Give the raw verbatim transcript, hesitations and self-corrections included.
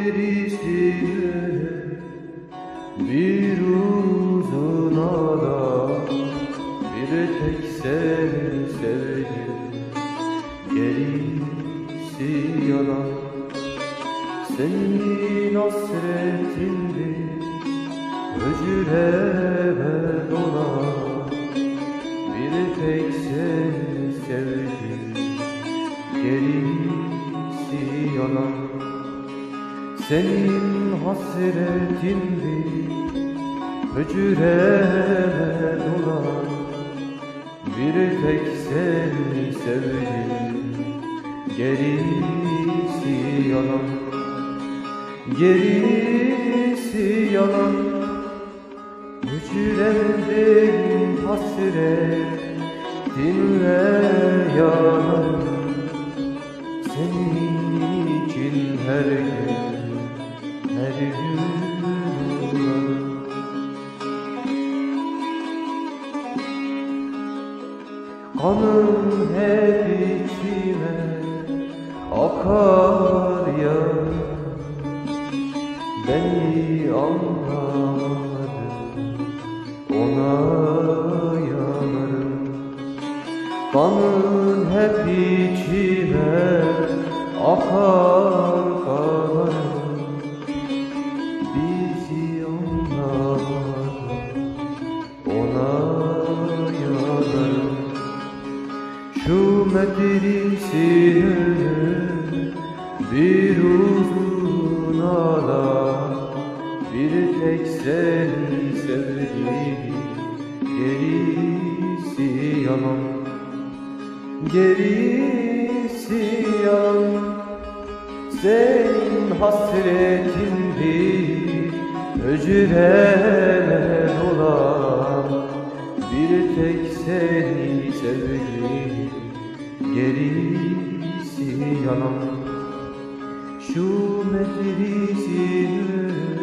medresine bir uzun ara, bir tek seni sevdim, gerisi yalan. Senin hasretindi hücreme dolan, bir tek seni sevdim, gerisi yalan. Senin hasretindi hücreme dolan, bir tek seni sevdim, gerisi yalan. Gerisi yalan. Hücremdeyim hasretinle yanarım, senin için her gün, her gün uğrarım. Kanım hep içime akar ya, beni anlamadın, ona yanarım. Kanın hep içime akar kanarım, bizi anlamadın, ona yanarım. Şu medresine bir uzun ara, bir tek seni sevdim, gerisi yalan. Gerisi yalan. Senin hasretindi hücreme dolan, bir tek seni sevdim, gerisi yalan. Şu medresine